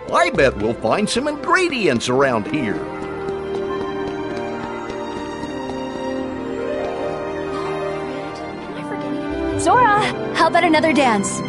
I bet we'll find some ingredients around here. Zora, how about another dance?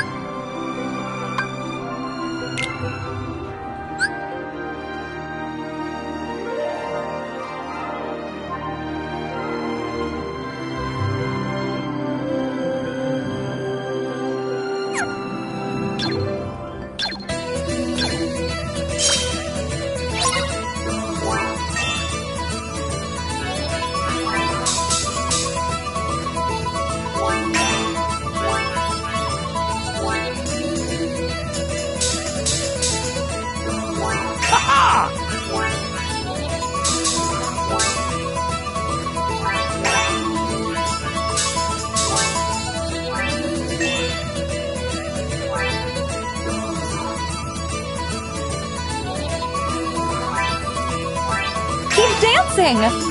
Dancing!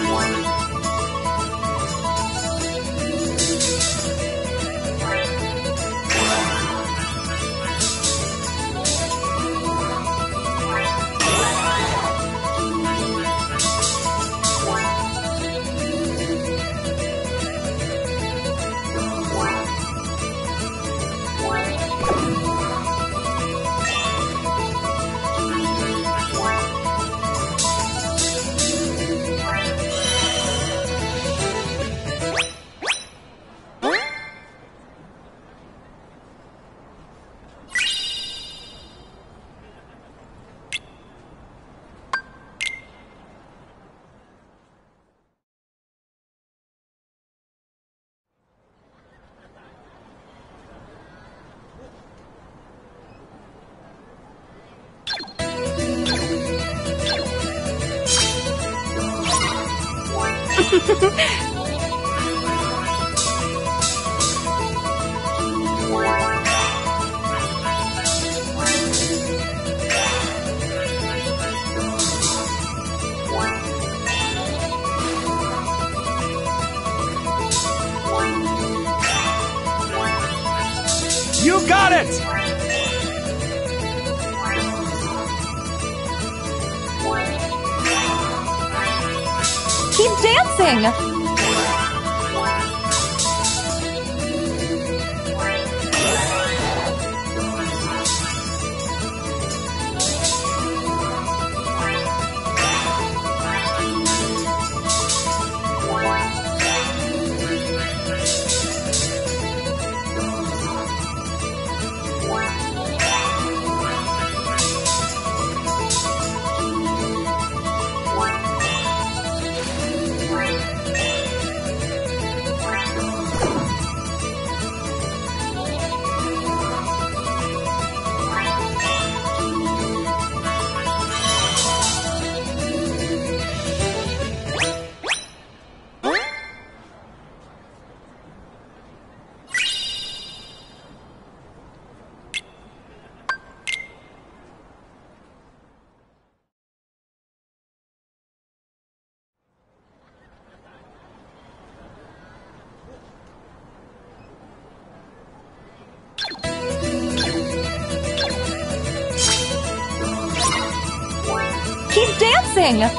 You got it! Keep dancing! Keep dancing!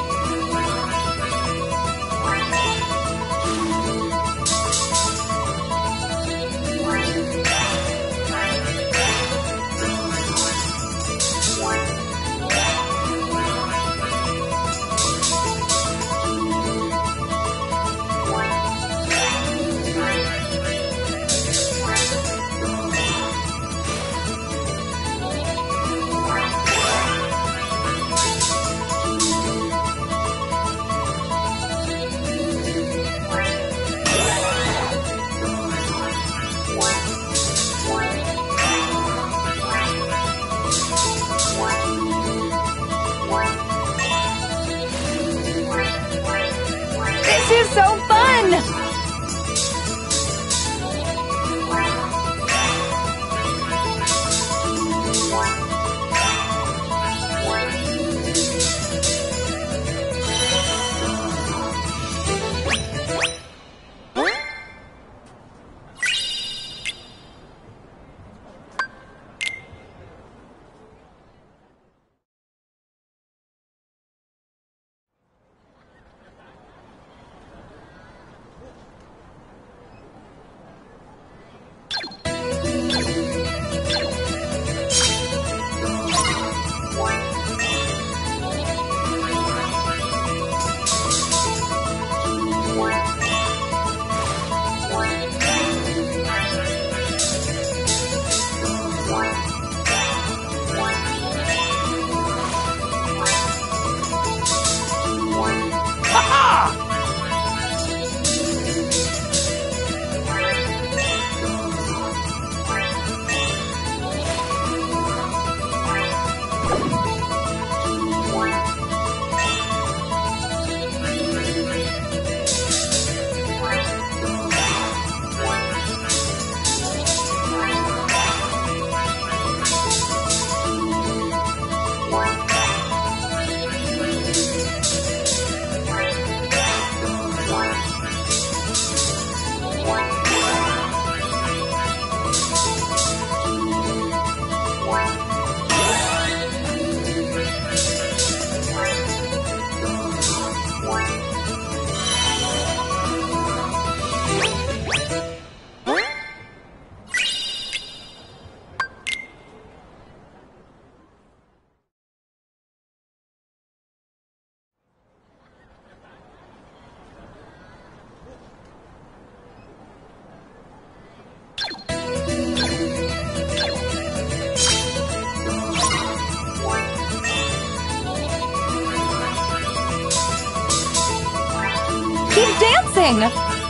dancing!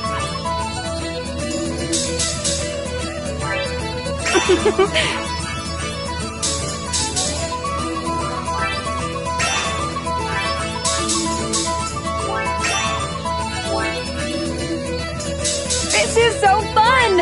This is so fun!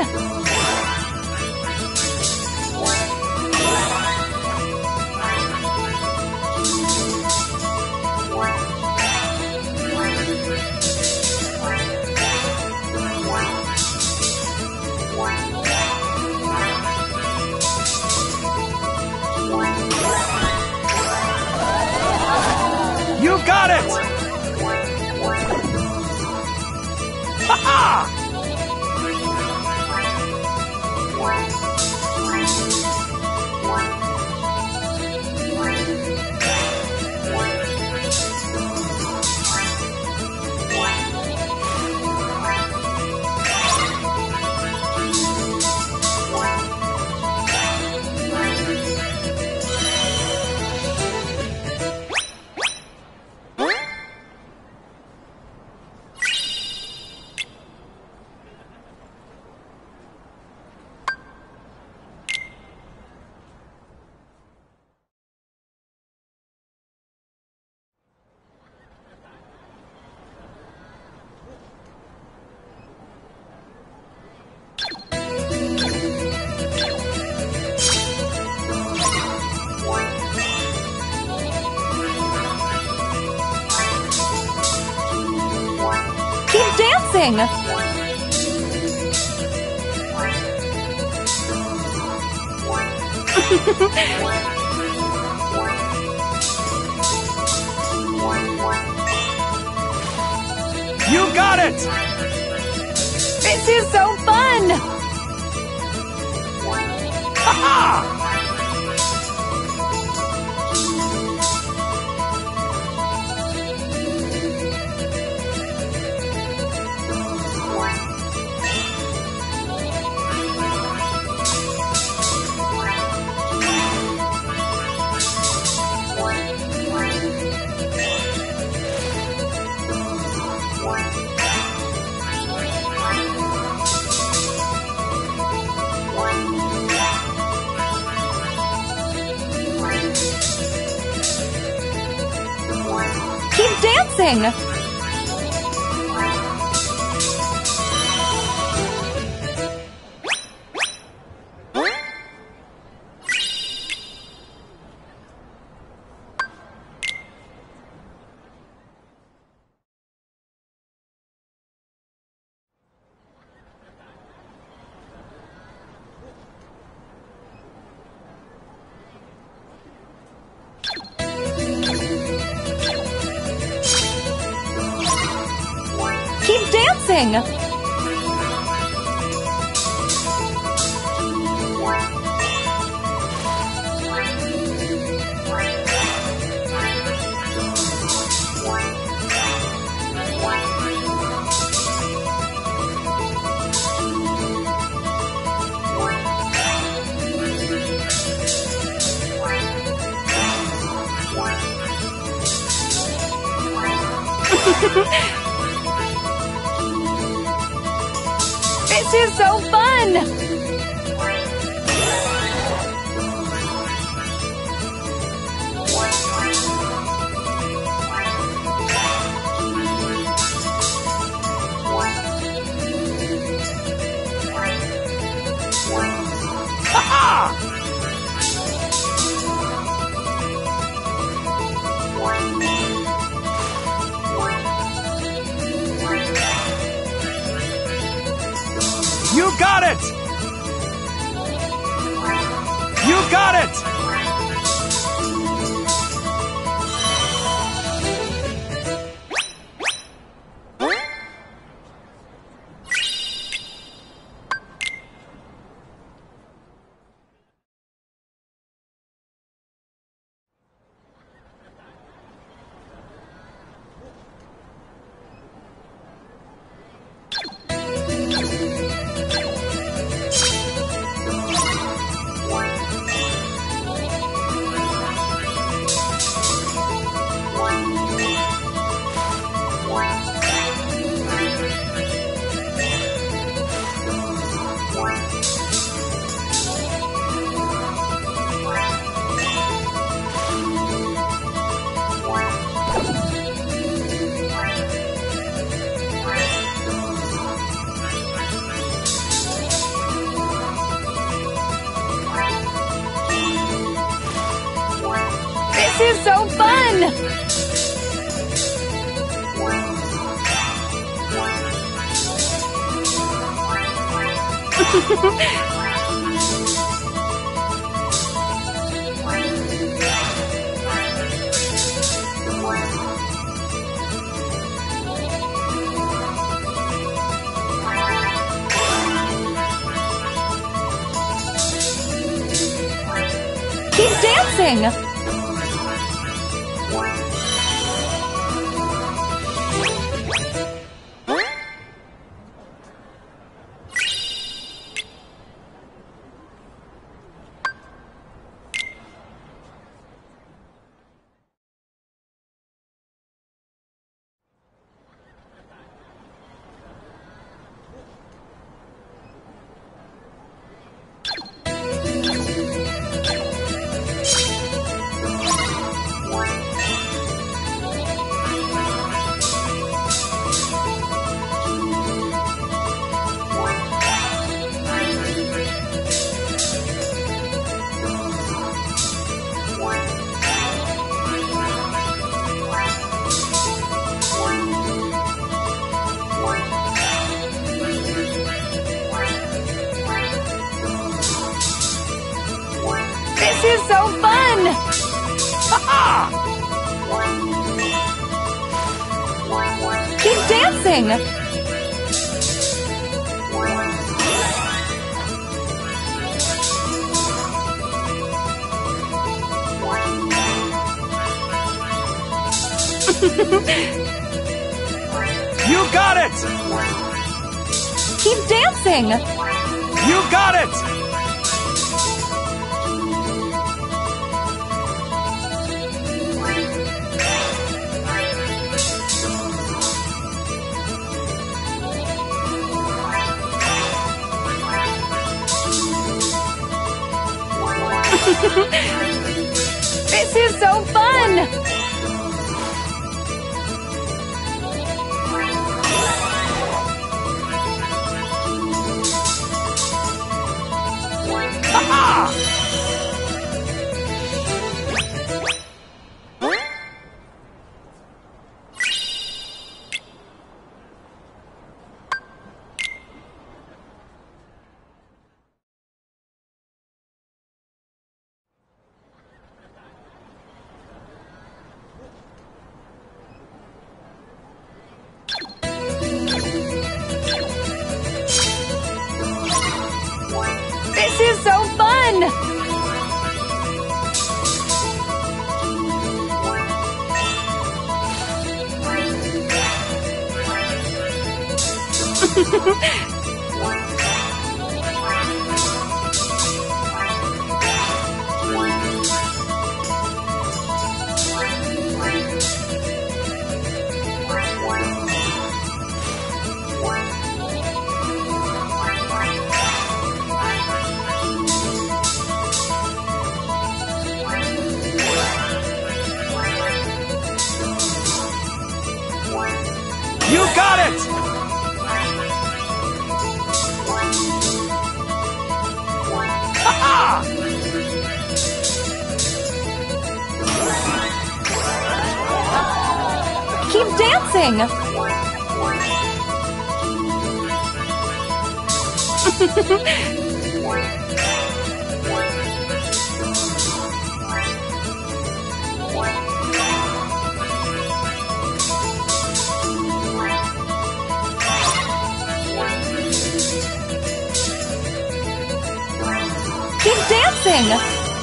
You got it! Ha-ha! Keep dancing! You got it! This is so fun! Ha-ha! Keep dancing! Keep dancing! This is so fun! You got it! You got it! This is so fun! Keep dancing! This is so fun! Keep dancing! You got it! Keep dancing! You got it! This is so fun! This is so fun! You got it! Ha-ha! Keep dancing! Keep dancing!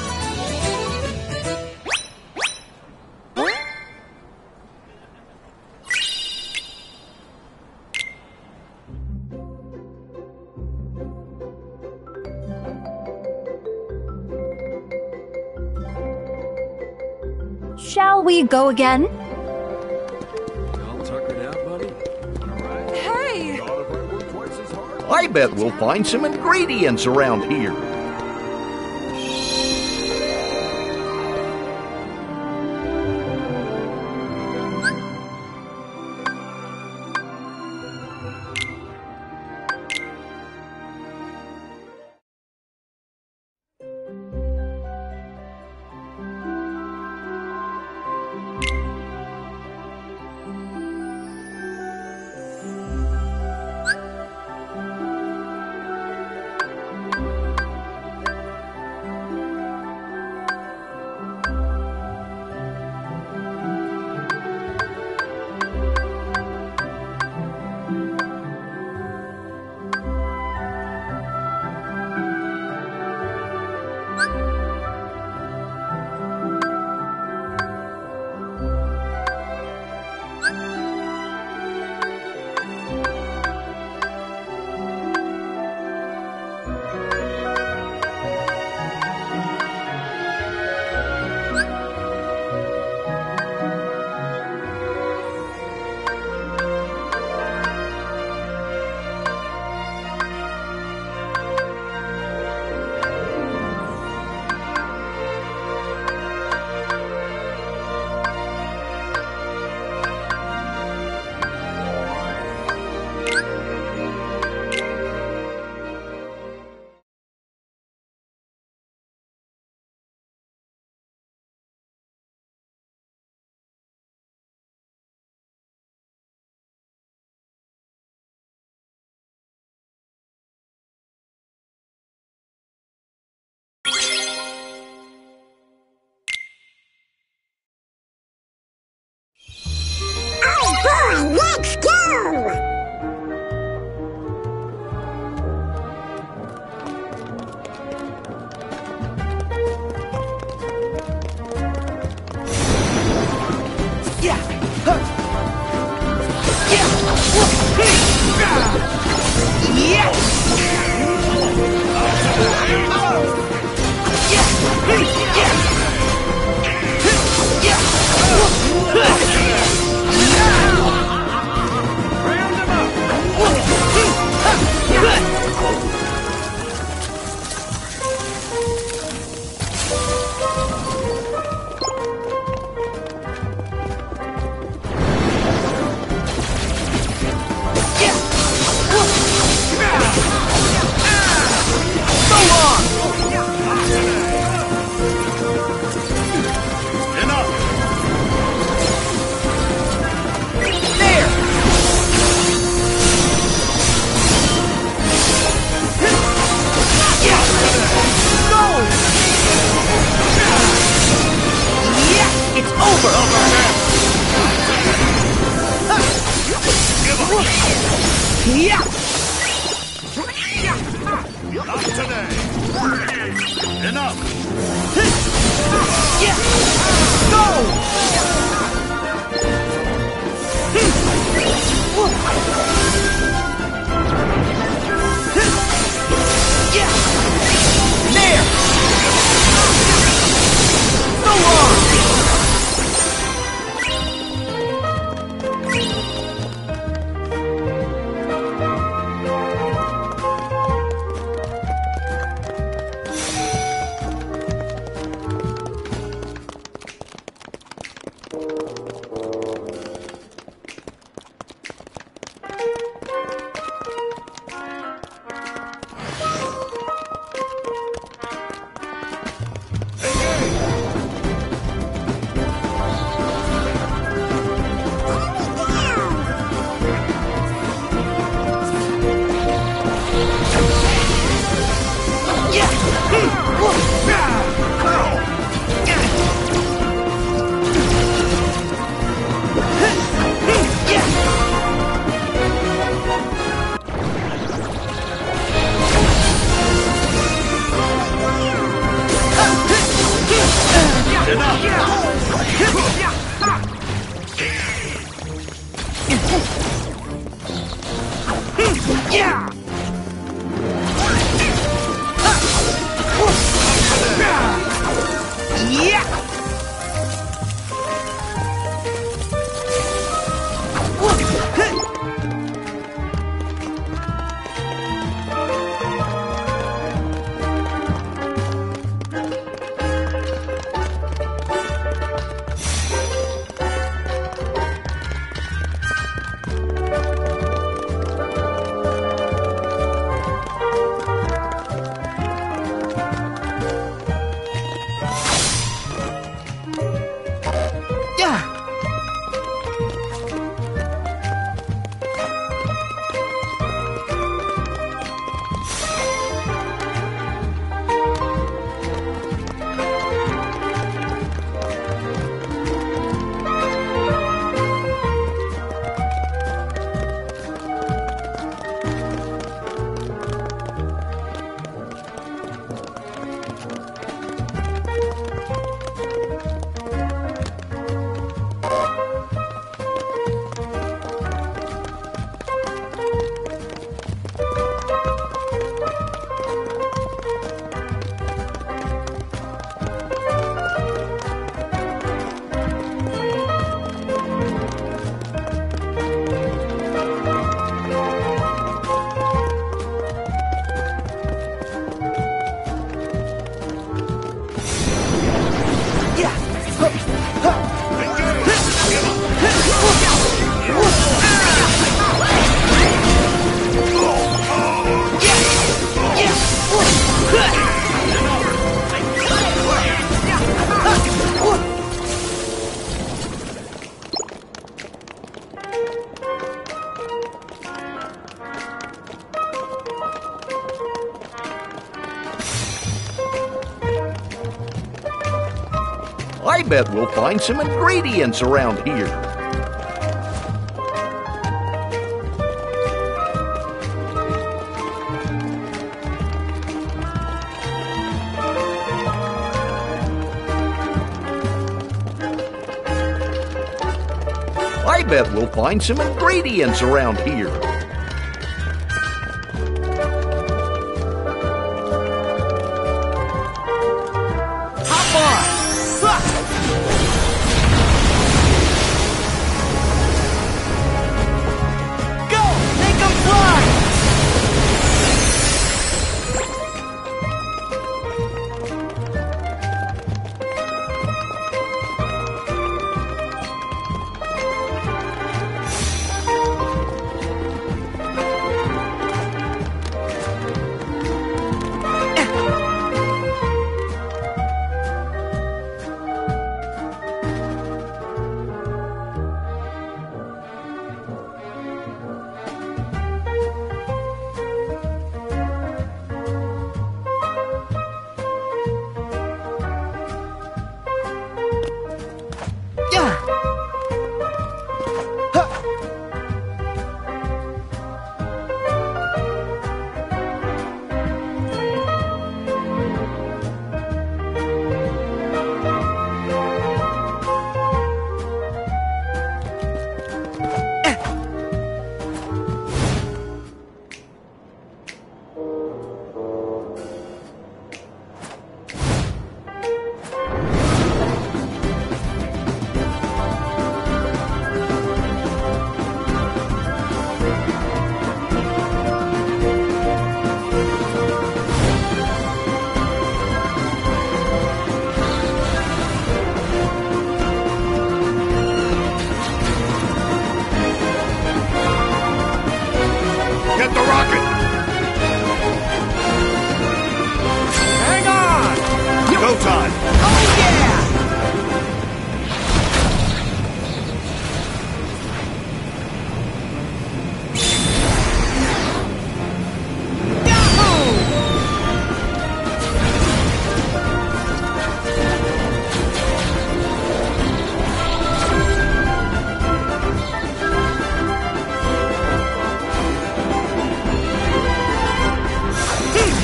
Shall we go again? All tuckered out, buddy? All right. Hey! Thought if I worked twice as hard. I bet we'll find some ingredients around here. Yeah! Not today. Enough. Yeah! Go! Yeah! There! So long! Yeah! I bet we'll find some ingredients around here. I bet we'll find some ingredients around here. Hop on! Go! Make 'em fly!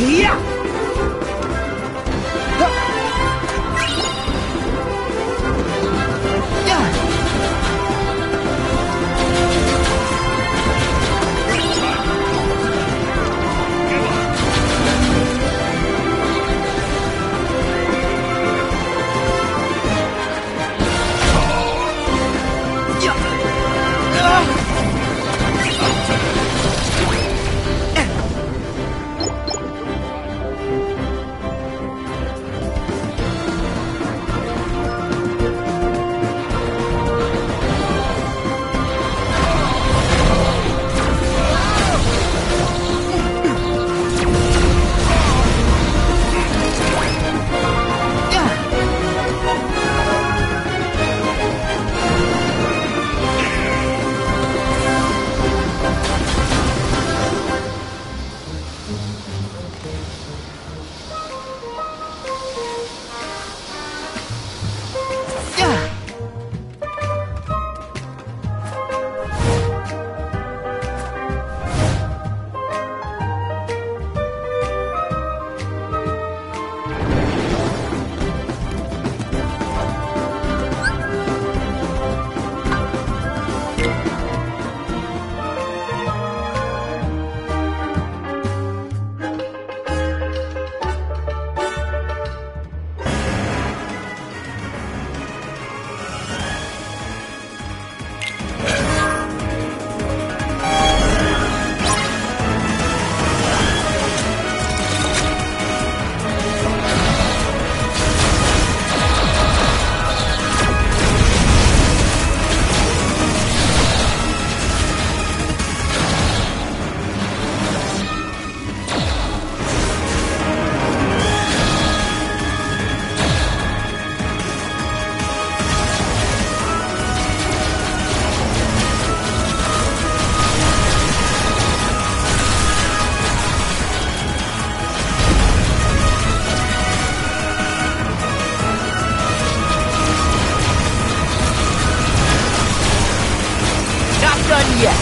Yeah! Done yet.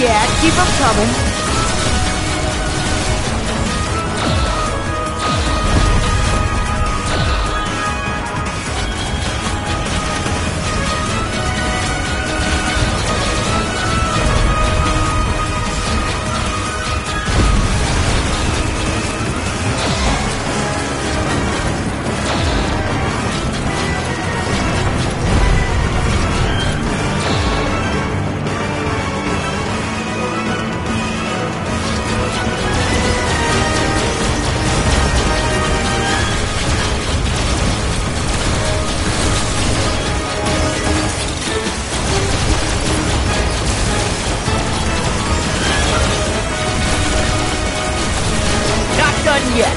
Yeah, keep them coming. Done yet.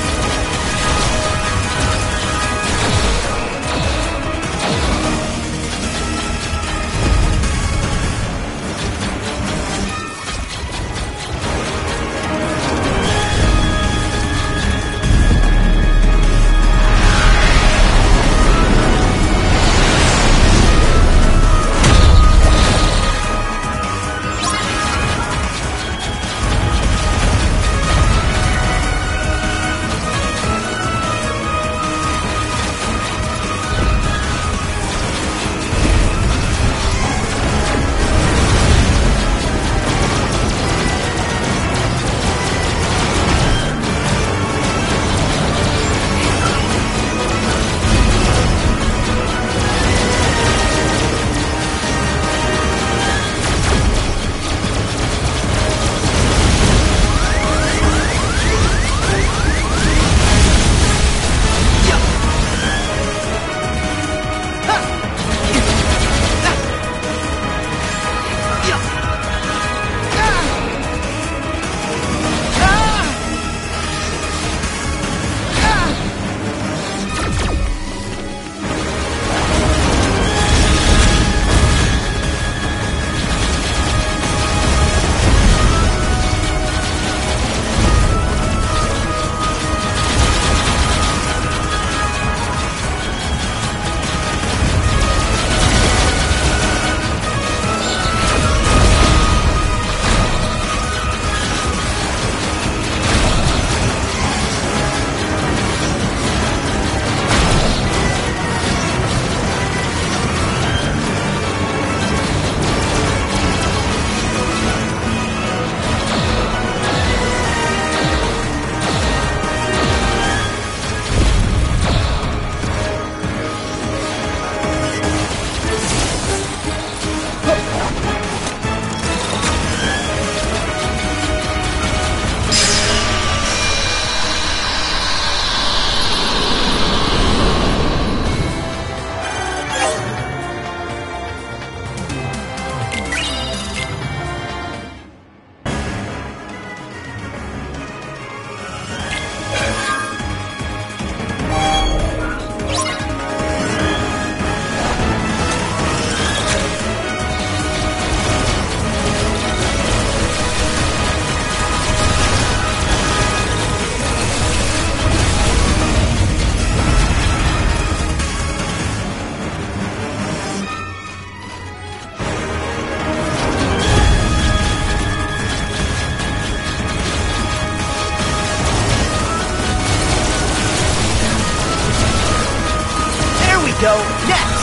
Go next!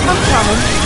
keep them coming.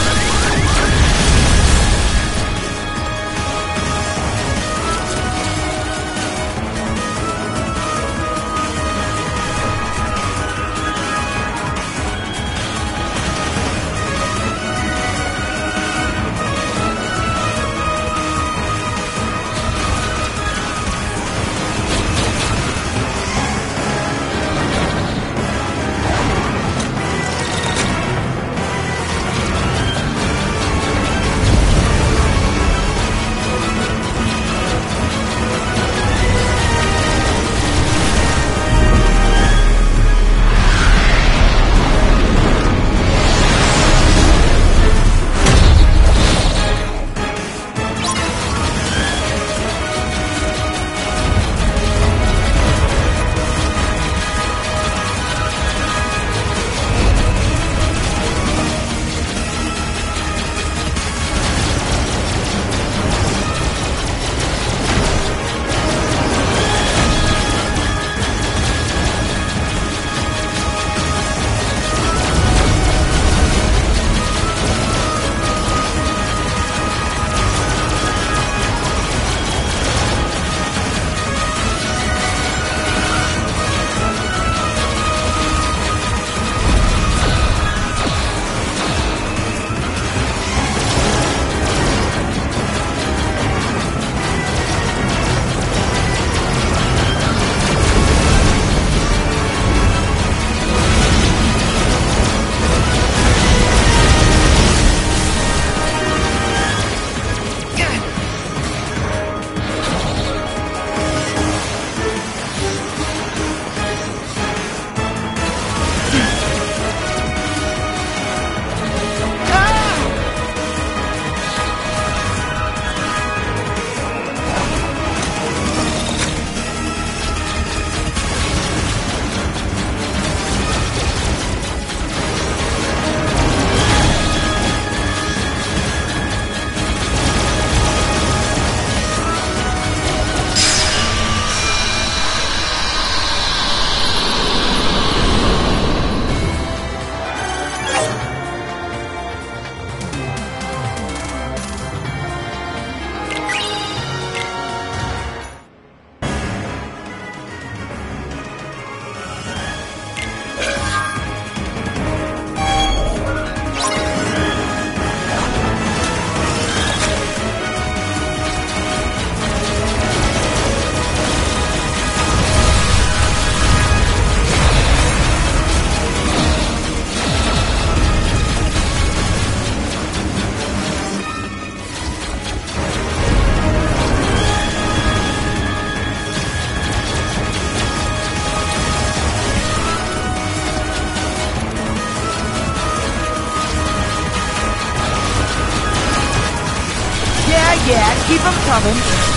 Yeah, keep them coming.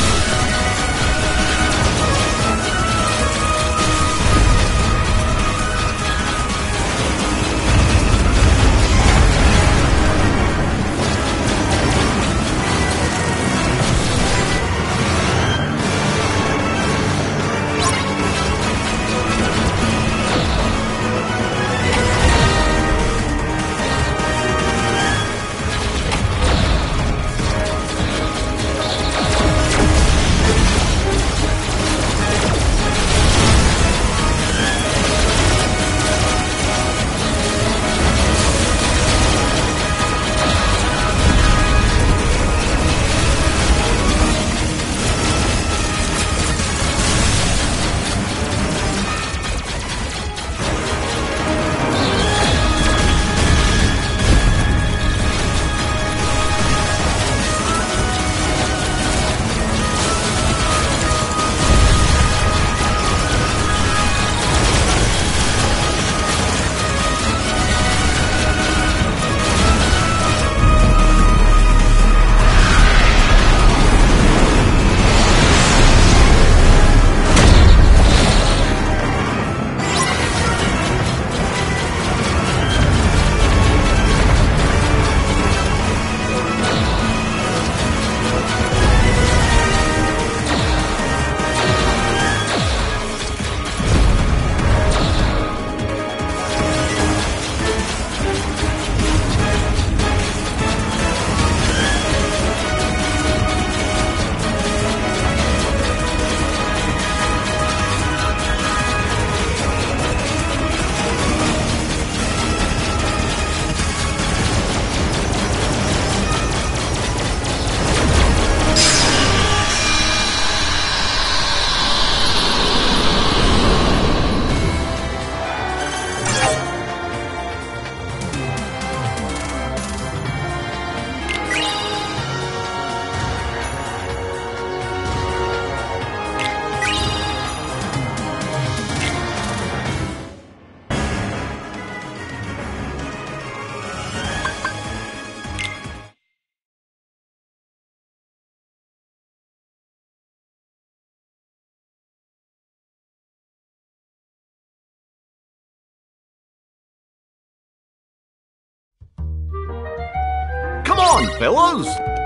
on, fellas.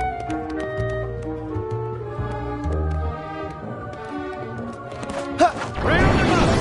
Round him up.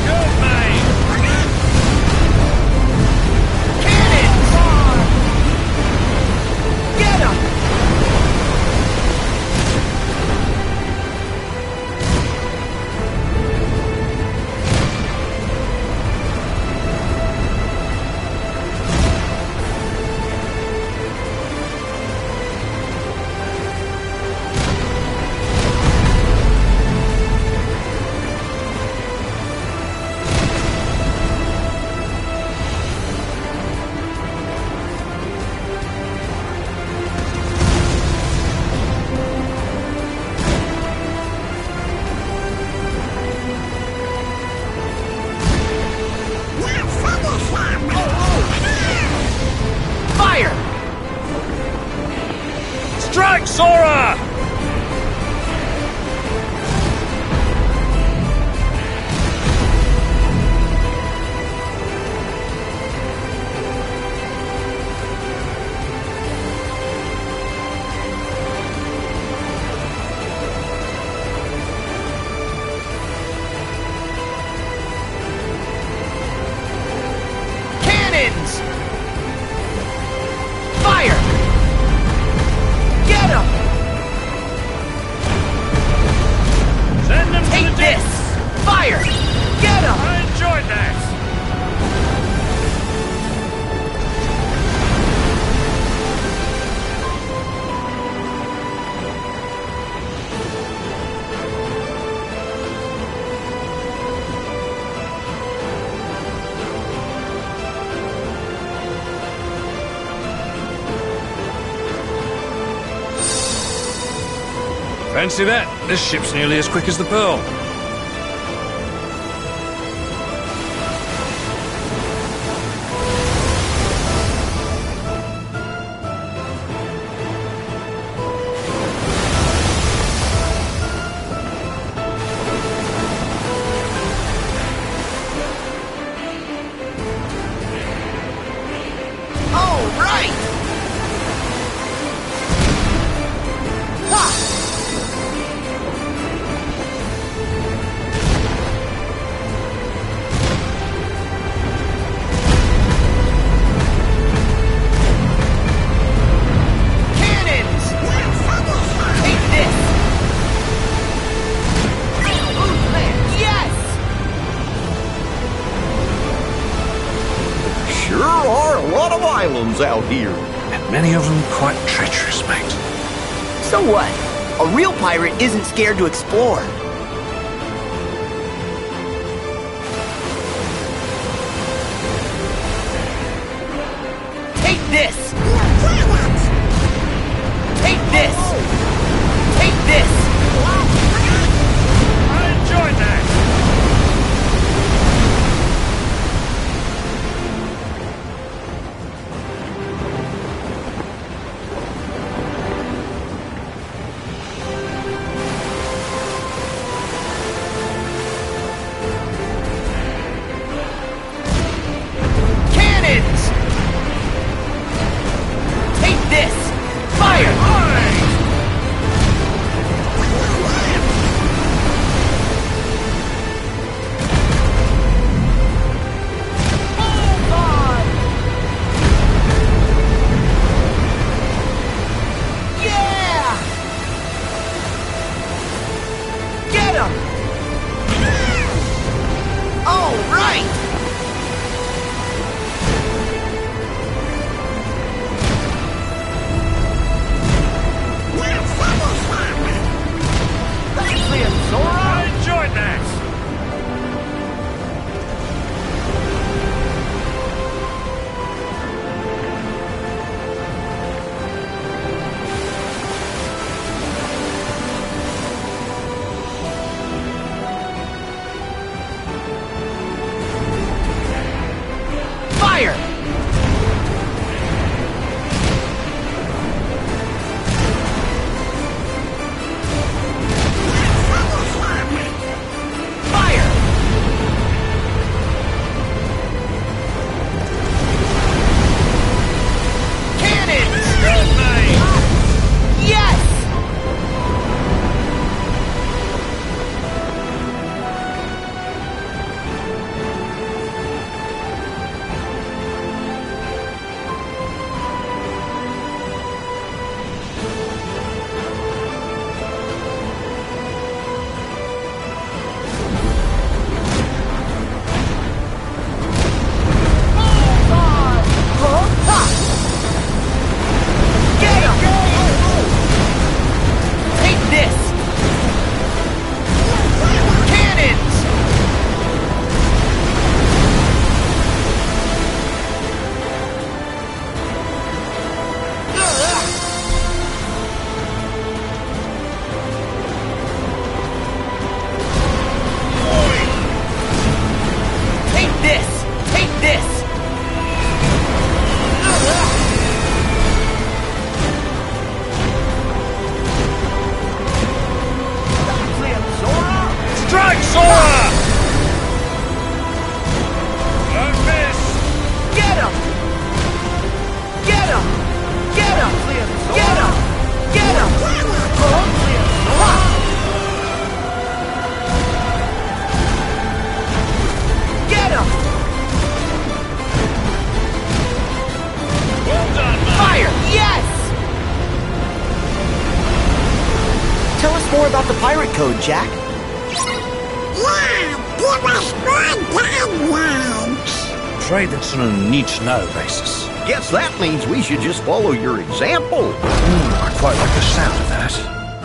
Good, mate! Cannons! Get 'em! Fire! Strike, Sora! Cannons! Fire! Get 'em! Send them to Take the this! Fire! Get 'em! I enjoyed that! Fancy that. This ship's nearly as quick as the Pearl. All right! Ha! Cannons! Take this! Yes! Sure are a lot of islands out here. And many of them quite treacherous, mate. So what? A real pirate isn't scared to explore. Take this! Take this! Take this! I enjoyed that! Cannons! Take this! Fire! Hold on! Yeah! Get 'em! All right! Thanks, then, Sora! I enjoyed that! code, Jack? Yeah, give us more downloads. Trade that's on a need-to-know basis. Guess that means we should just follow your example. I quite like the sound of that.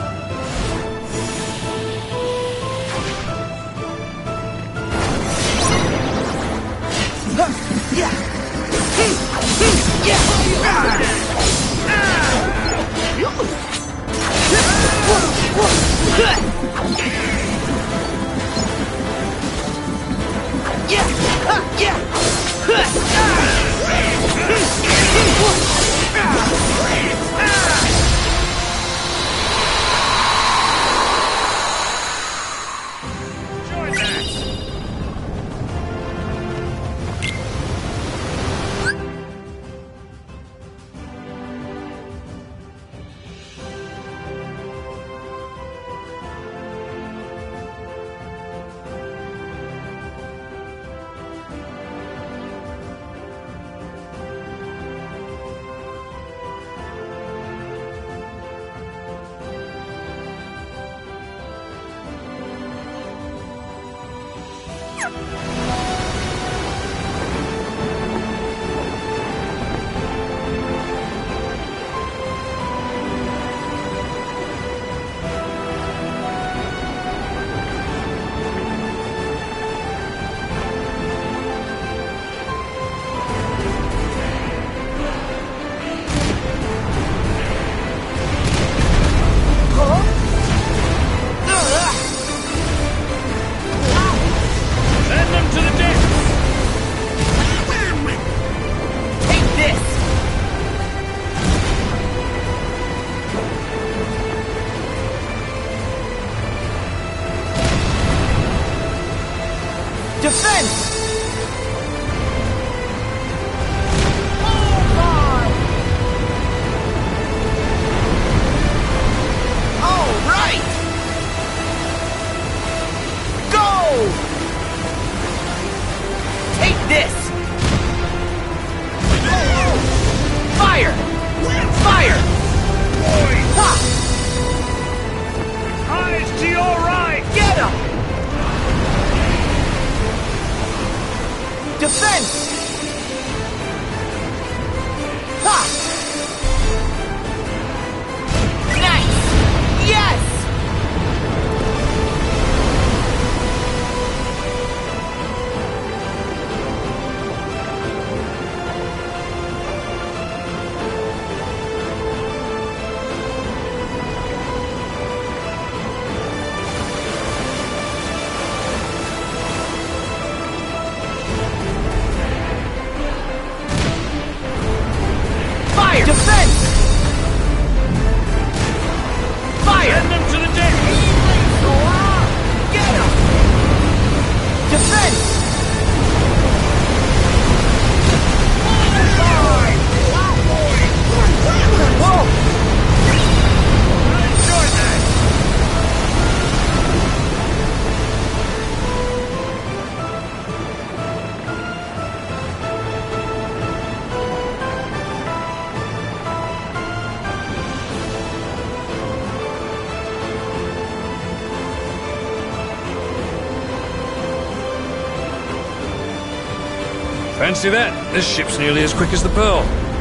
Fancy that. This ship's nearly as quick as the Pearl.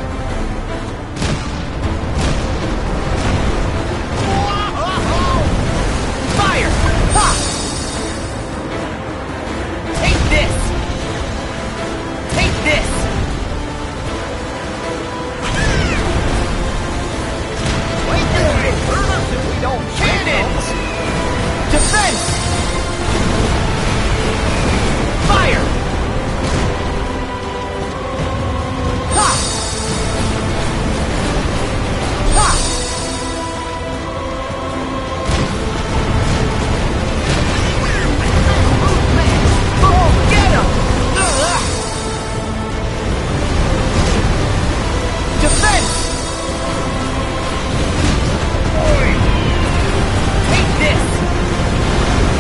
Fire! Ha! Take this! Take this! Wait till they burn us if we don't Cannons! Defense! Fire! Ha! Ha! Oh, get him! Defense! Take this!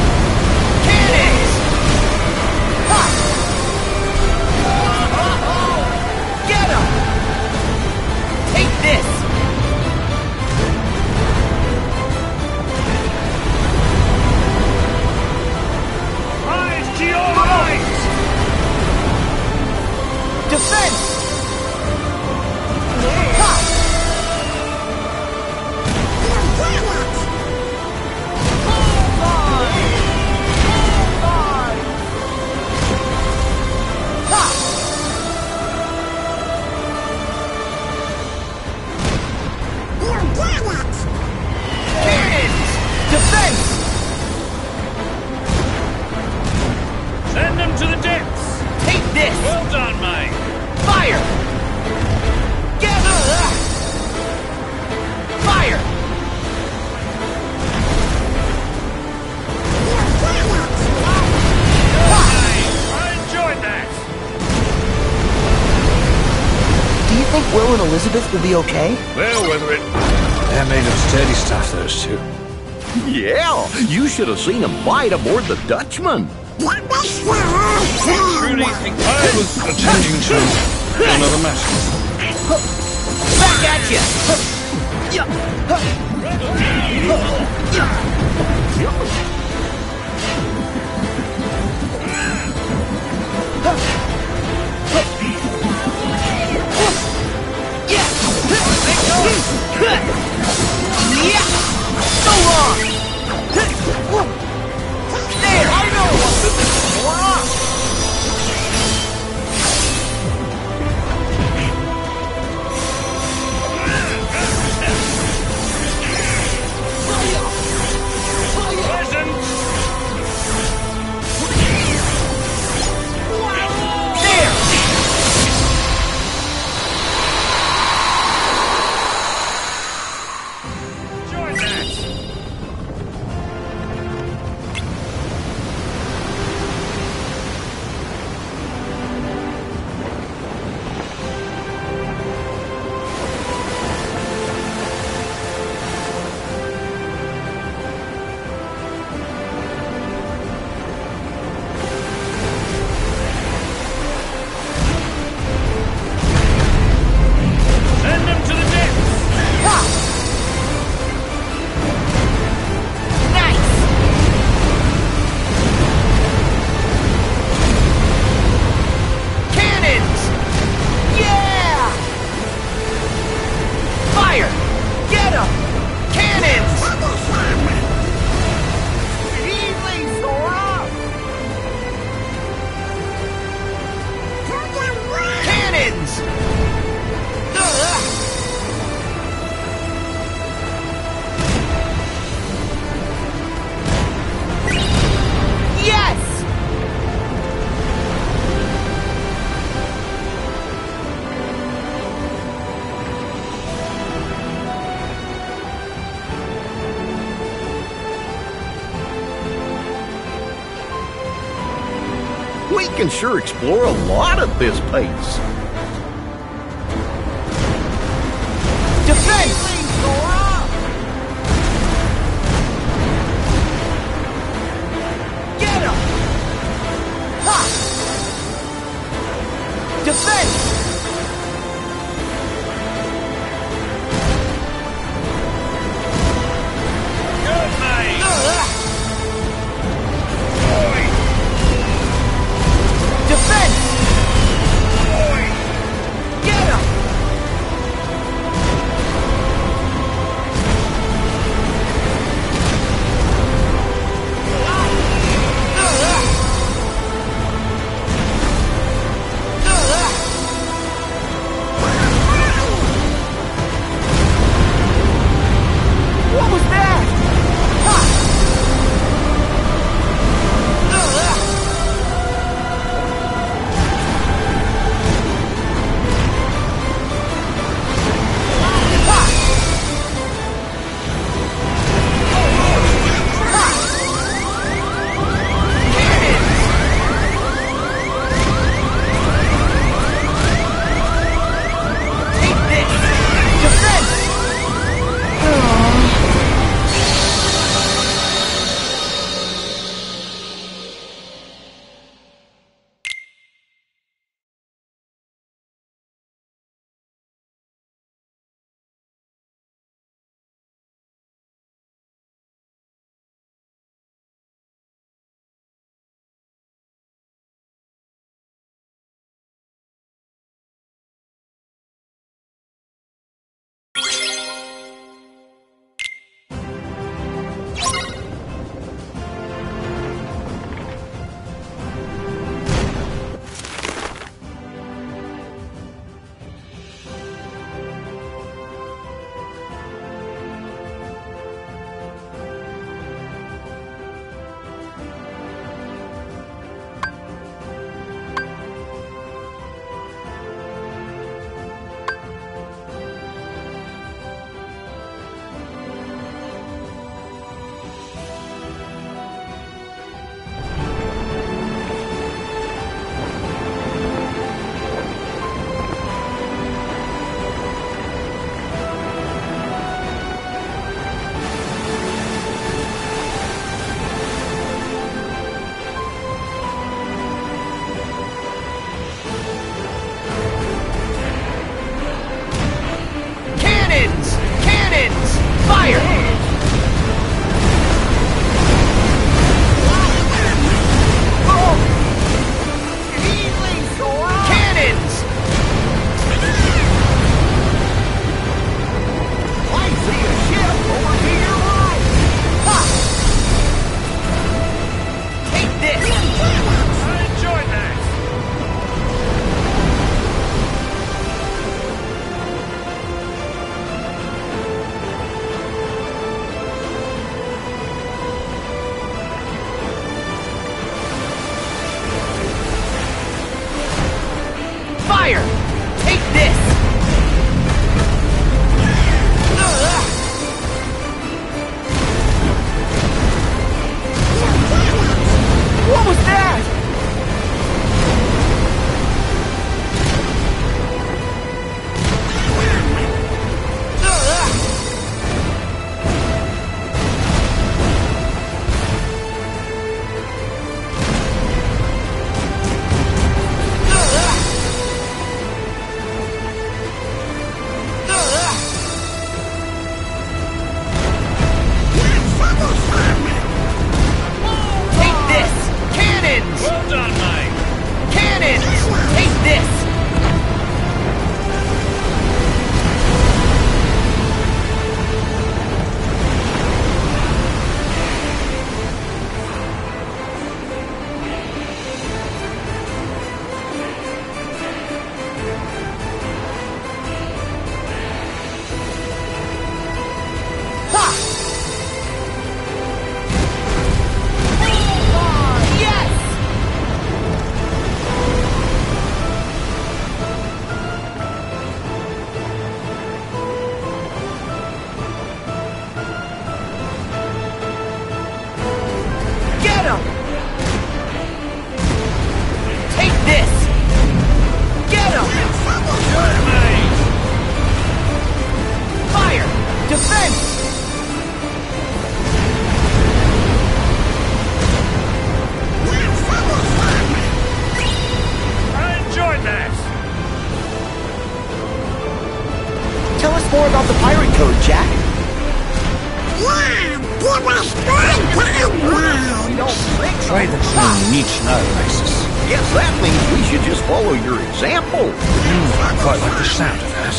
Well done, mate. Fire! Get Fire! I enjoyed that. Do you think Will and Elizabeth will be okay? Well, whether it... They're made of sturdy stuff, those two. Yeah, you should have seen him fight aboard the Dutchman. Truly, I was attending to another matter. Back at you! So long! There, I know what this is for! We can sure explore a lot at this pace. Defense! Get him! Ha! Defense! Good, mate. Defense! Oi. him! Take this! Get him! Fire! Defense! I enjoyed that. Tell us more about the pirate code, Jack. Yeah, give us good time, Trade the train needs no basis. Guess that means we should just follow your example. I quite like the sound of that.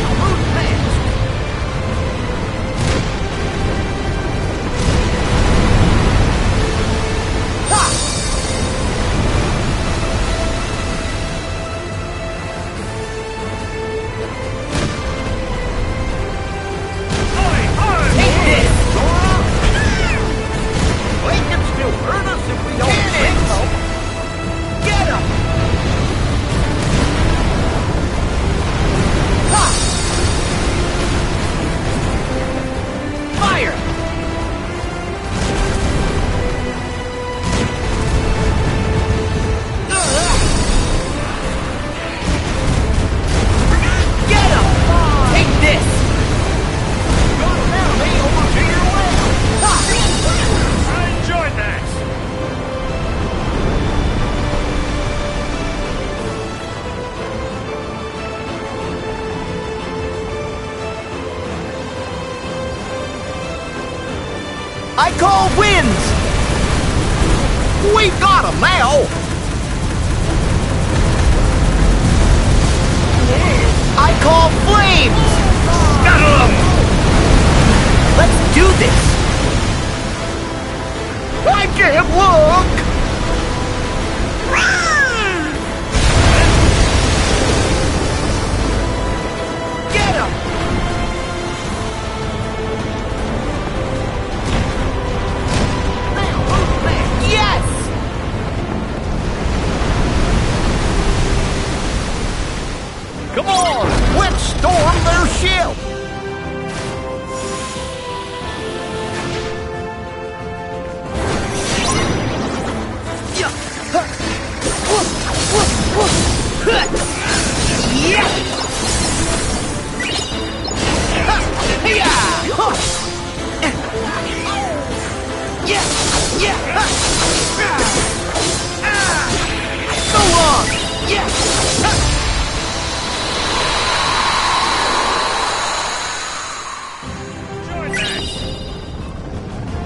They can still hurt us if we don't think so. Get him! Fire! Get him! Take this! Go now, me over to your left. I enjoyed that. I call winds! We got him now. I call flames! Scuttle 'em! Let's do this! I can't look. Get him! Yes! Come on, let's storm their ship. So long! Yeah! Enjoyed that.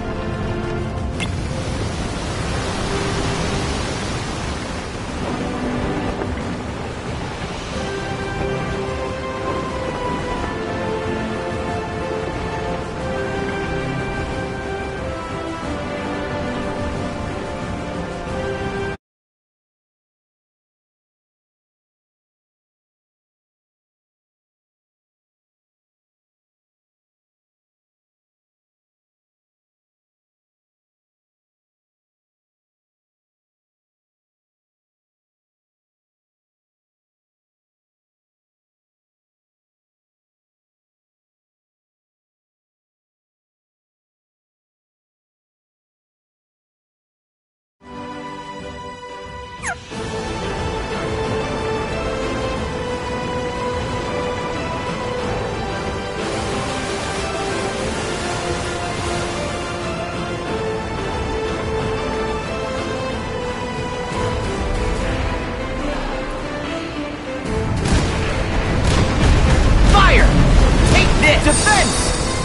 Fire! Take this! Defense!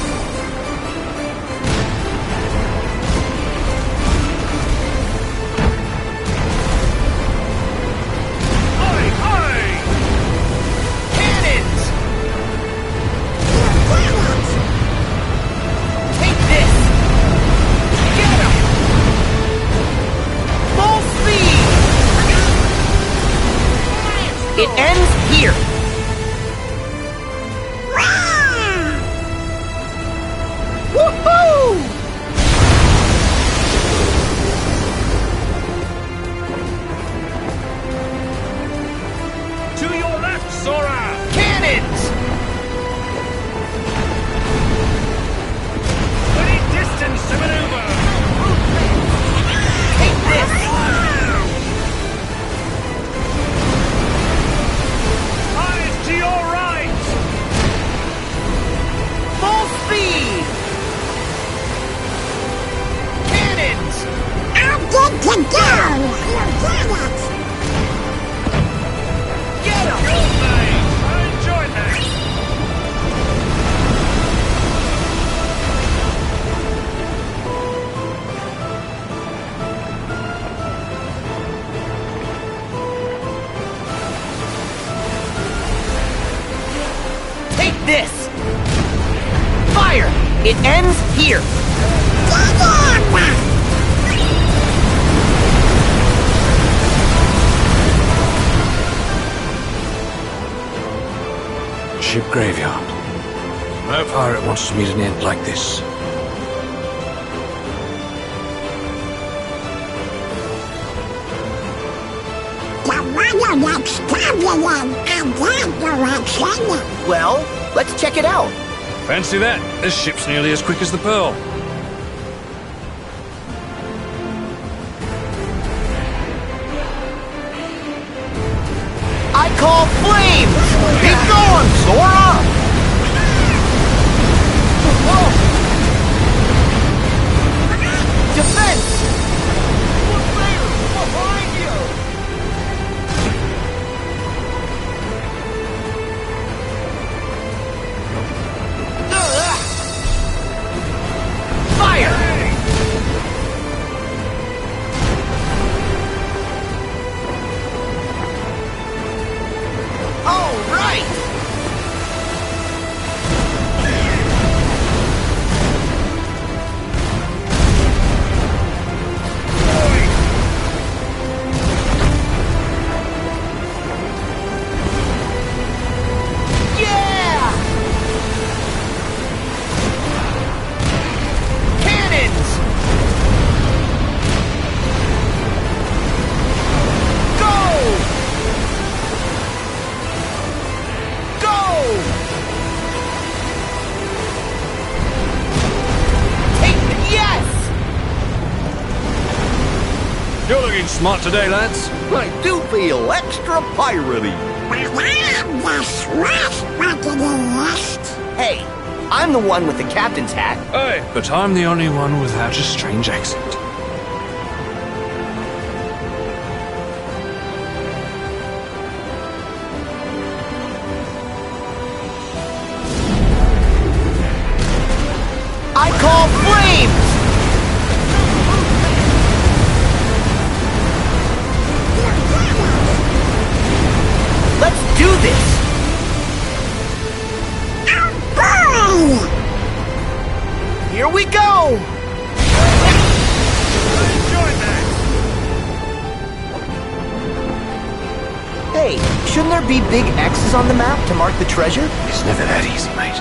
Aye, aye! Cannons! Take this! Get him! Full speed! It ends here! Woohoo! To your left, Sora! Cannons! We need distance to maneuver! ends here. Ship graveyard. No pirate wants to meet an end like this. Well, let's check it out. Fancy that. This ship's nearly as quick as the Pearl. I call flames! Be gone, Sora! Defense! Look there! Behind you! Fire! All right! Yeah! Cannons! Go! Go! Take the yes! You're looking smart today, lads. I do feel extra piratey. Hey, I'm the one with the captain's hat. Hey, but I'm the only one without a strange accent. I call flames! Let's do this! Here we go! Hey, shouldn't there be big X's on the map to mark the treasure? It's never that easy, mate.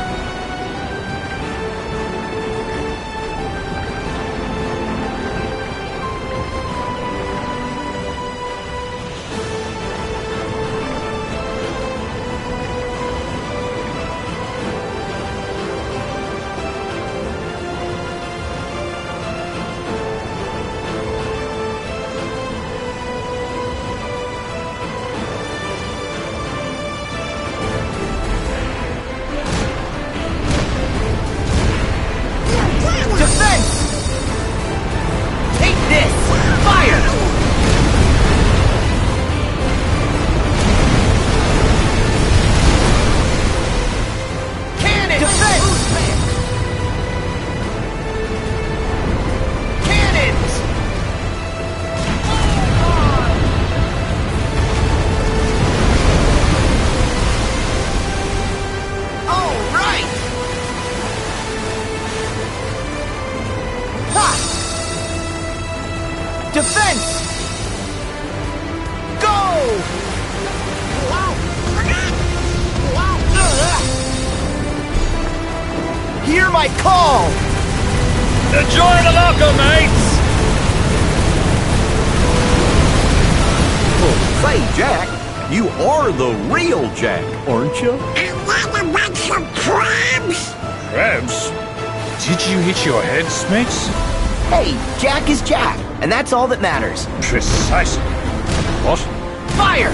Defense! Take this! Fire! Cannon! Defense! Cannons! All right! Ha! Defense! Go! Hear my call! Enjoy the locker, mates! Oh, say, Jack, you are the real Jack, aren't you? Crabs? Did you hit your head, Smith? Hey, Jack is Jack, and that's all that matters. Precisely. What? Fire!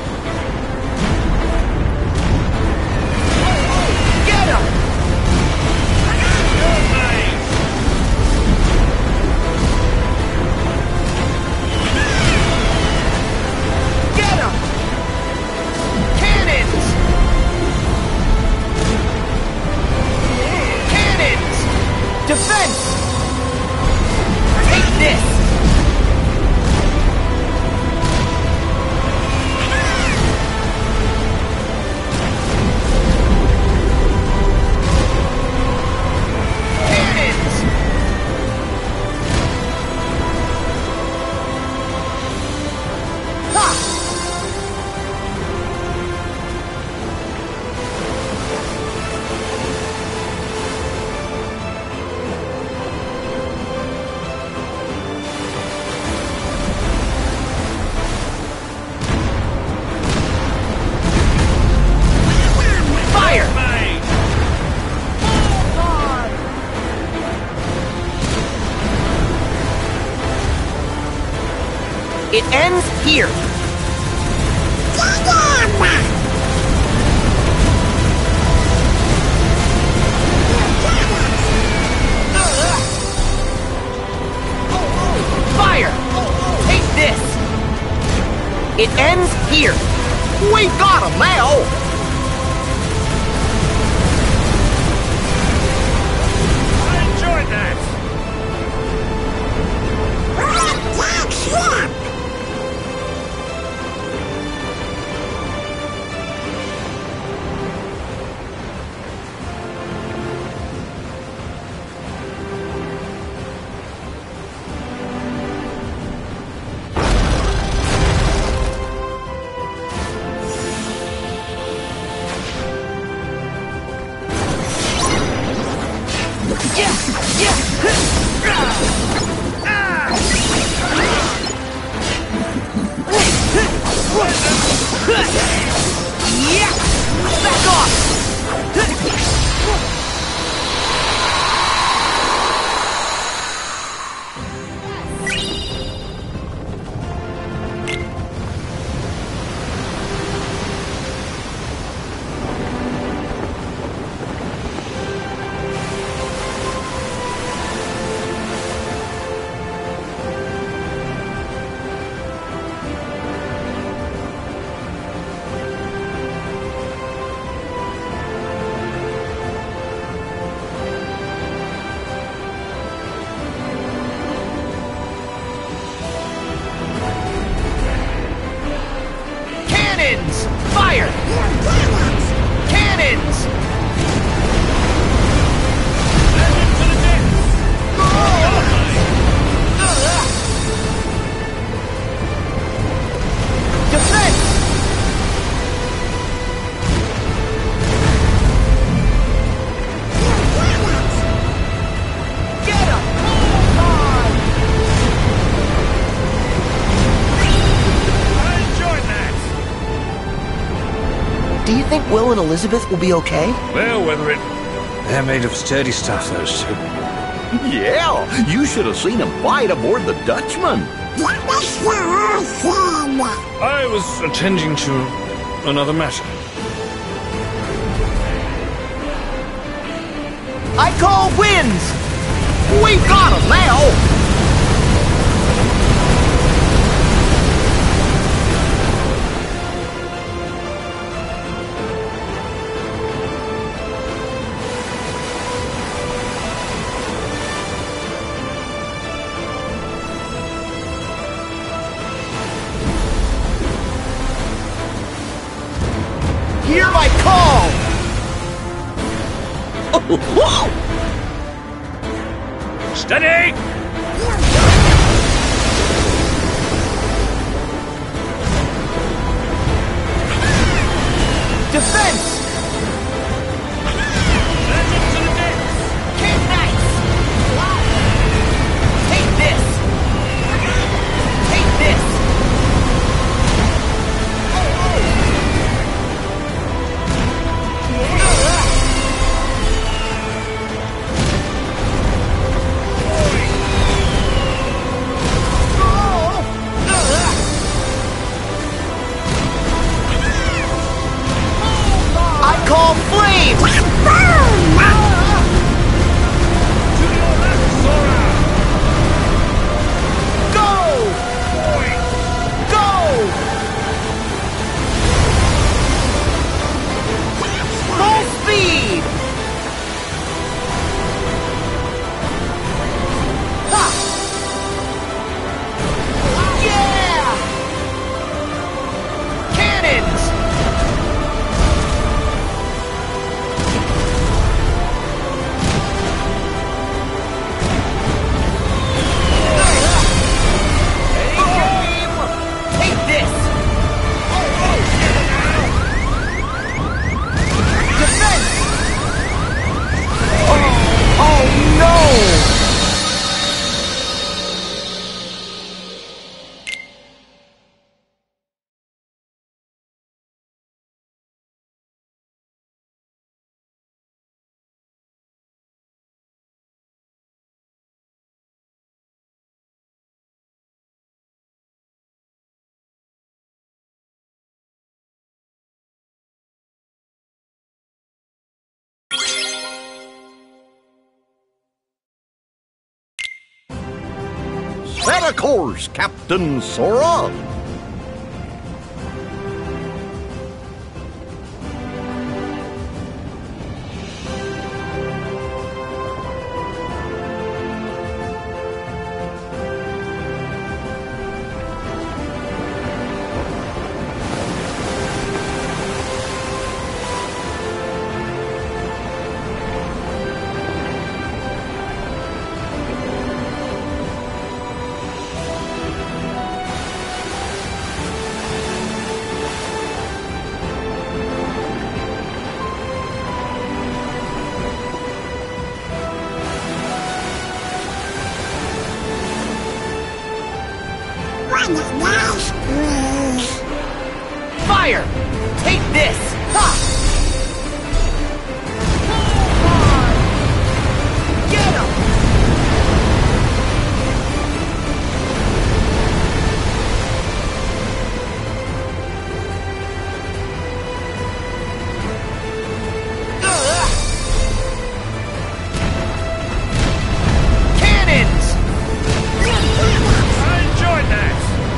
Get him! Get him! Cannons! Cannons! Defense! Take this! It ends here. Fire! Take this! It ends here. We got him now! I enjoyed that! Back off! Cannons! Fire! Cannons! Defense! Get him! I enjoyed that! Do you think Will and Elizabeth will be okay? Well, whether it... They're made of sturdy stuff, those two. Yeah, you should have seen him fight aboard the Dutchman. I was attending to another matter. I call wins! We got him now! Hear my call! Whoa! Steady! Defense! K3! Take this! Take this! Get a course, Captain Sora! Fire! Take this! Ha! Get him! Cannons! I enjoyed that!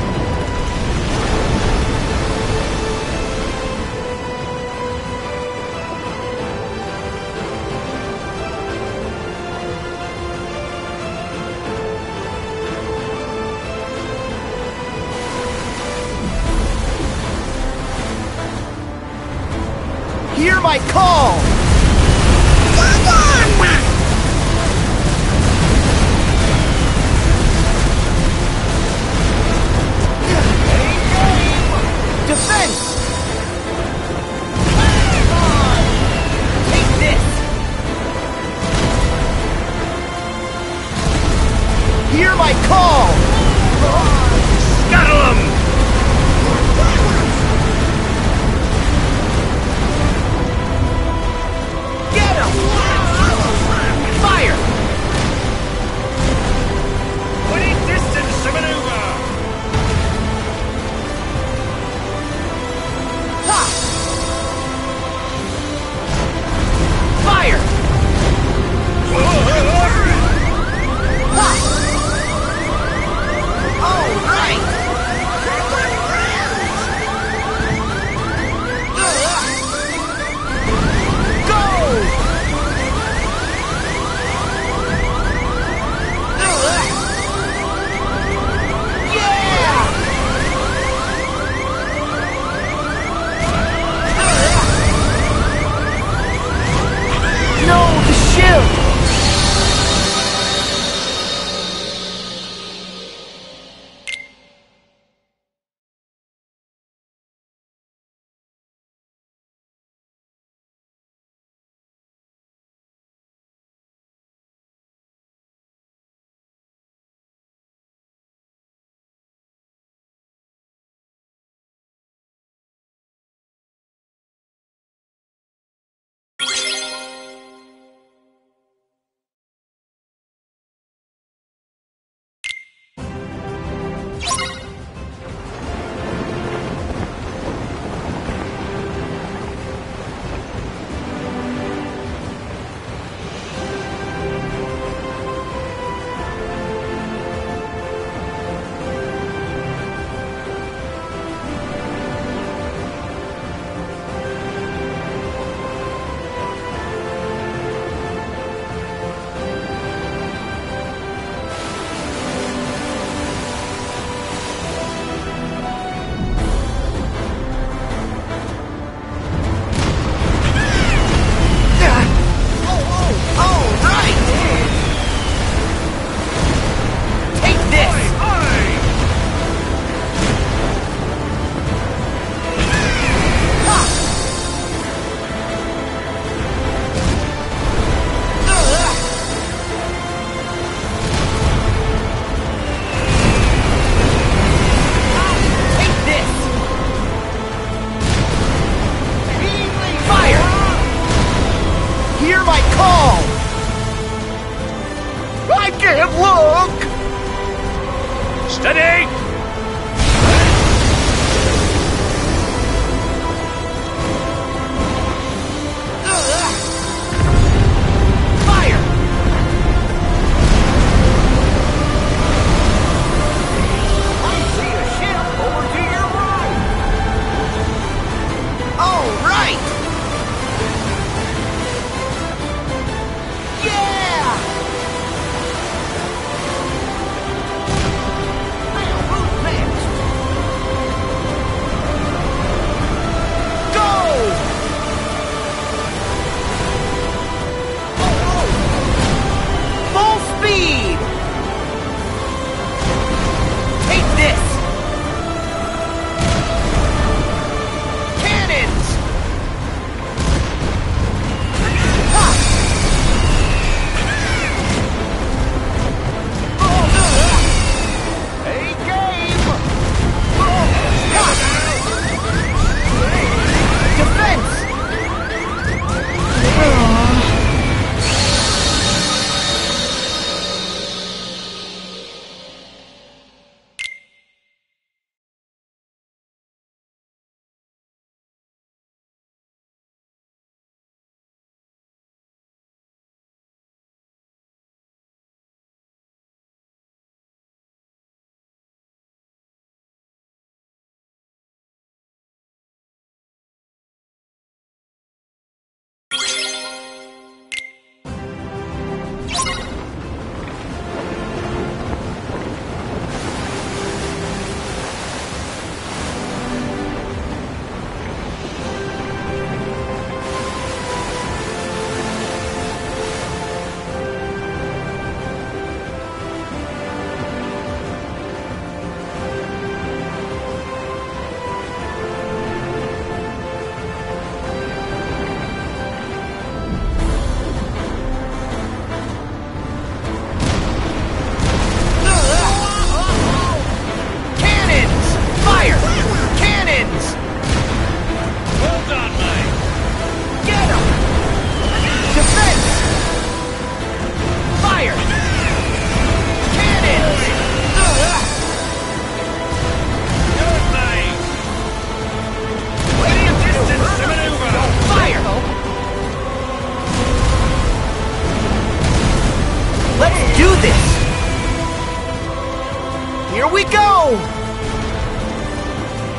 Hear my call! Defense! Take this! Hear my call! Scuttle 'em! Get him!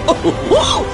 Whoa!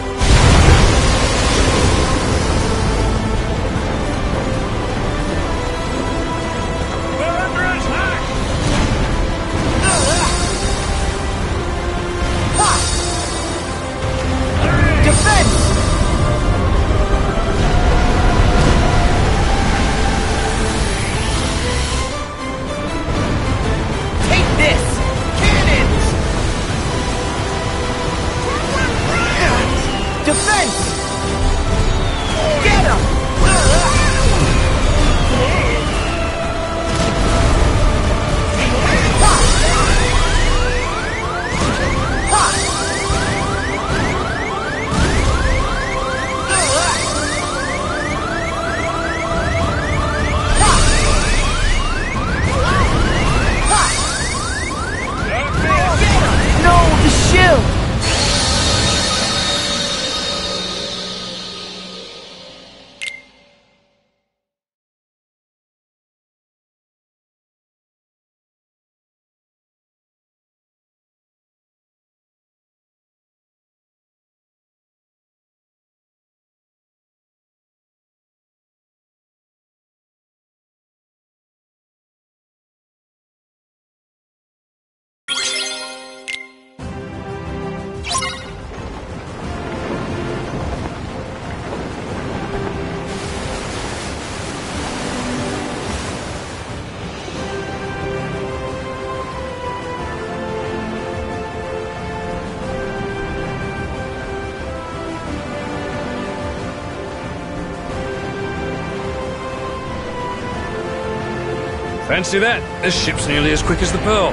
Fancy that. This ship's nearly as quick as the Pearl.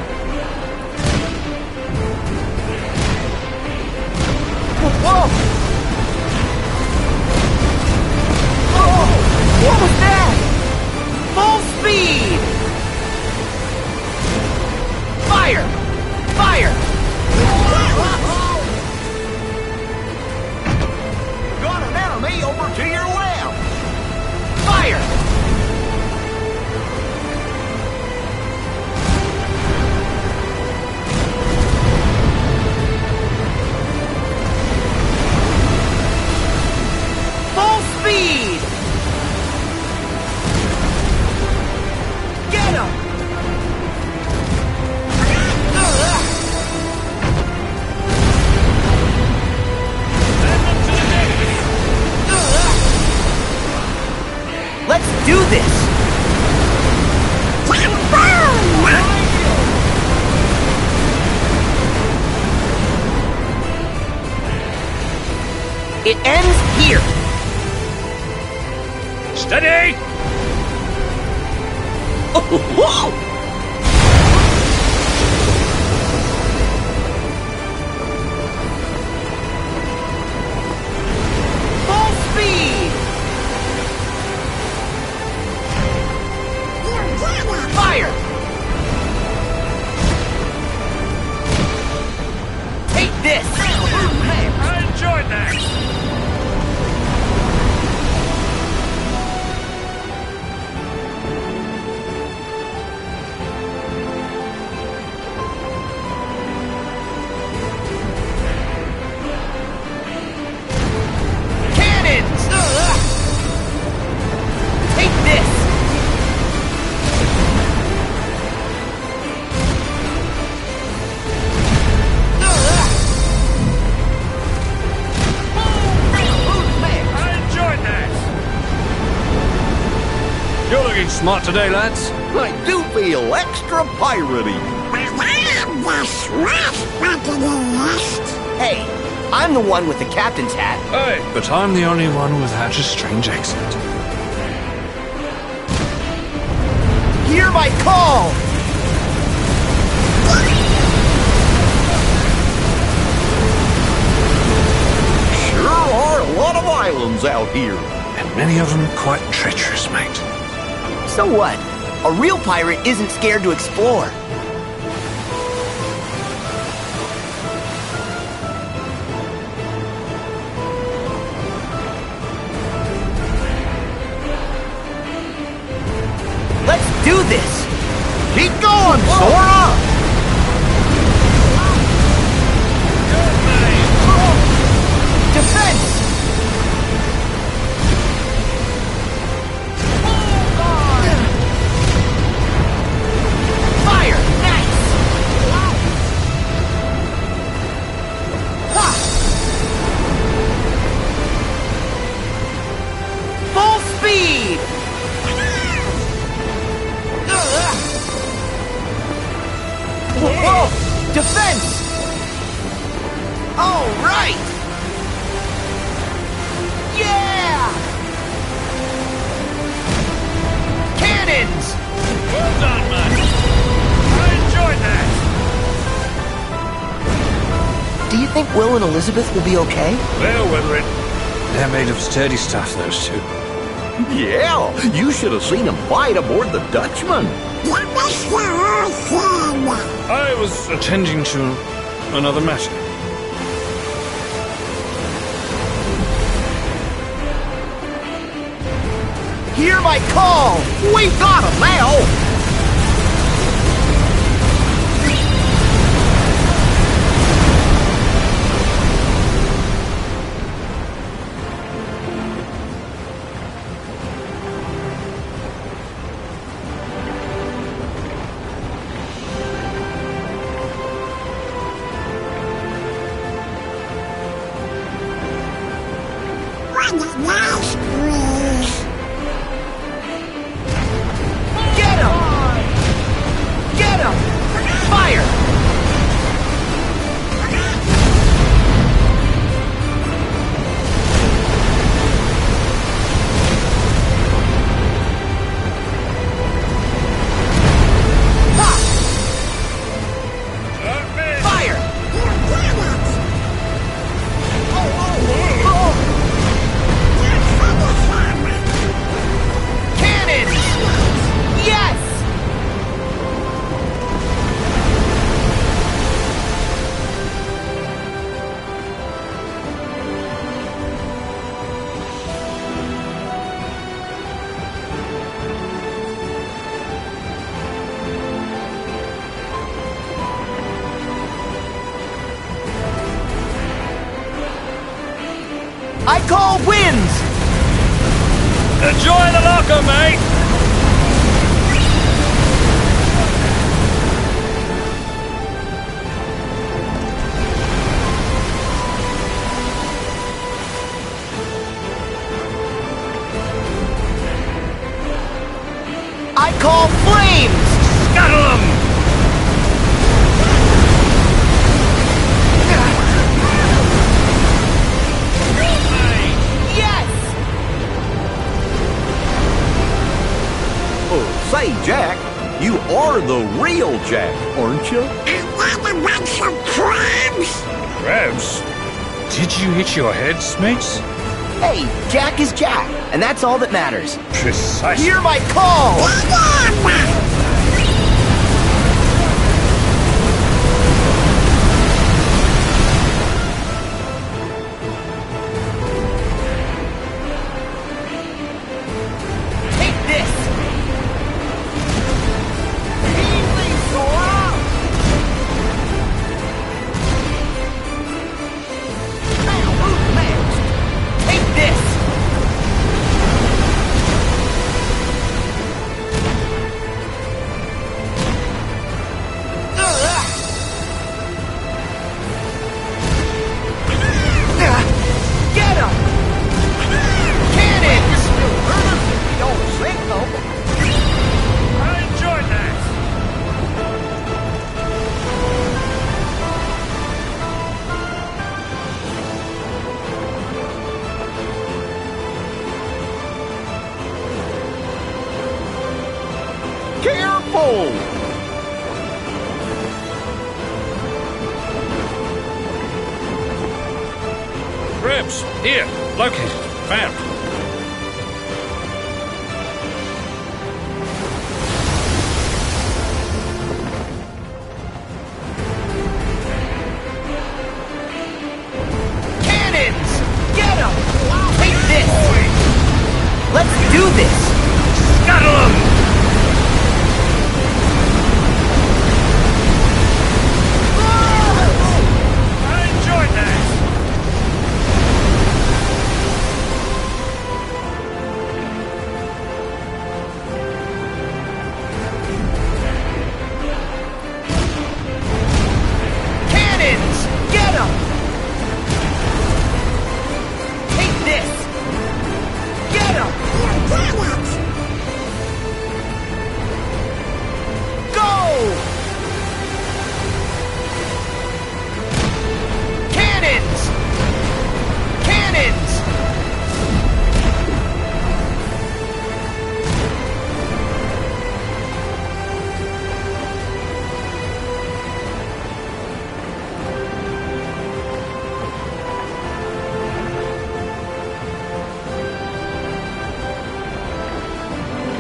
Whoa! Whoa! What was that? Full speed! Fire! Fire! Got an enemy over to your left! Fire! Full speed! Get him! Let's do this! It ends here! Steady! Whoa! Full speed! Fire! Take this! I enjoyed that! Cannons! Take this! I enjoyed that! You're looking smart today, lads. I do feel extra piratey. Hey, I'm the one with the captain's hat. Hey, but I'm the only one with such a strange accent. Hear my call! Sure are a lot of islands out here. And many of them quite treacherous, mate. So what? A real pirate isn't scared to explore. Let's do this! Keep going, Sora! All right! Yeah! Cannons! Well done, man. I enjoyed that. Do you think Will and Elizabeth will be okay? They'll weather it. They're made of sturdy stuff, those two. Yeah, you should have seen him fight aboard the Dutchman. That was the whole thing. I was attending to another matter. Hear my call! We've got him now! What a nice breeze. Get him! Get him! Fire! Ha! Fire! Cannons! Yes! I call wins! Enjoy the locker, mate! I call flames! Scuttle 'em! Yes! Oh, say, Jack, you are the real Jack, aren't you? Another bunch of crabs. Crabs? Did you hit your heads, mates? Hey, Jack is Jack, and that's all that matters. Precisely. Hear my call! Take this! Easy, Sora! Now, who's next? Take this! Get him! Cannons! Don't signal. I enjoyed that. Careful! Crabs, here, located, found. Cannons! Get him! Take this! Let's do this! Scuttle 'em! I enjoyed that. Cannons! Get him! Take this! Get him! Get it.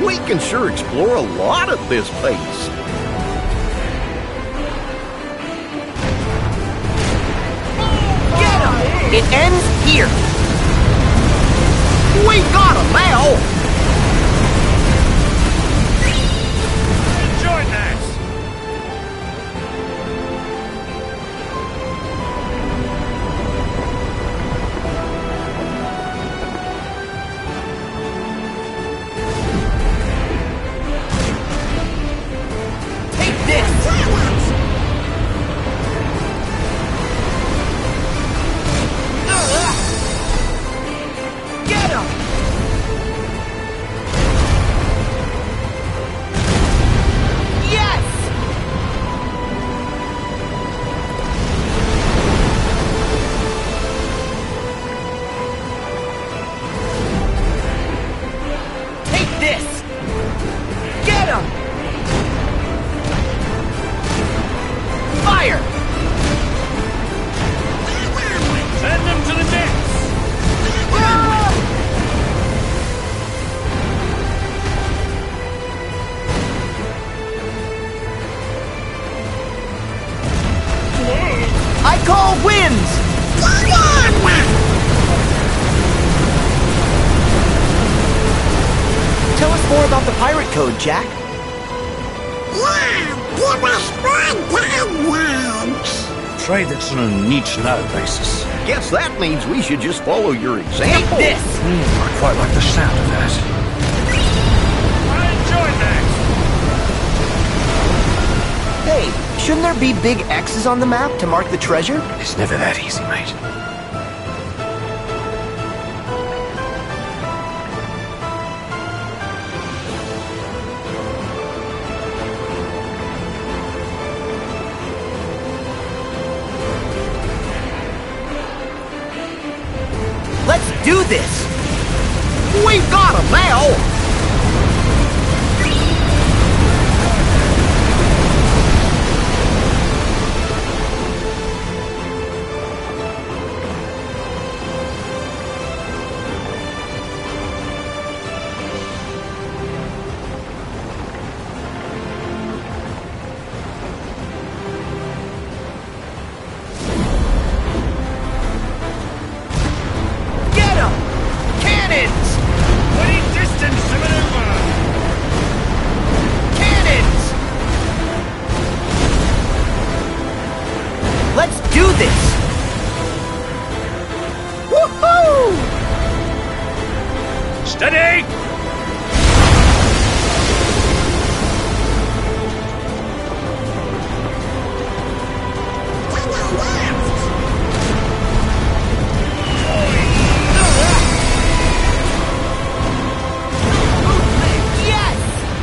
We can sure explore a lot at this pace. Get him! It ends here. We got him now! Enjoy that! Take this! Get him! Yes! Take this! Get him! Fire! Send them to the nets! I call winds! Tell us more about the pirate code, Jack. Yeah, give us more downloads. Trade that's on a need-to-know basis. Guess that means we should just follow your Take example. this! I quite like the sound of that. I enjoyed that! Hey, shouldn't there be big X's on the map to mark the treasure? It's never that easy, mate. Let's do this! We've got him now! Get him! Cannons! Putting distance to maneuver! Cannons! Let's do this! Woohoo! Steady! Yes!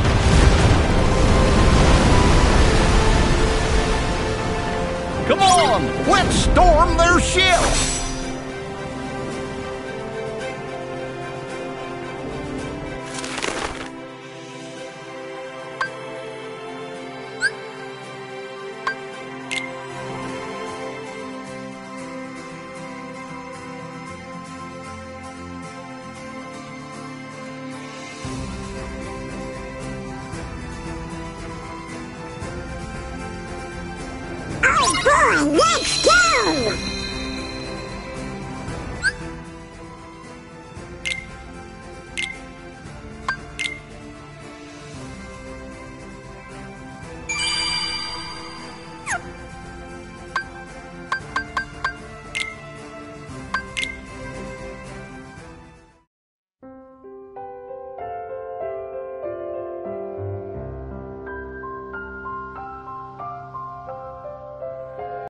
Come on, let's storm their ship! Oh boy, let's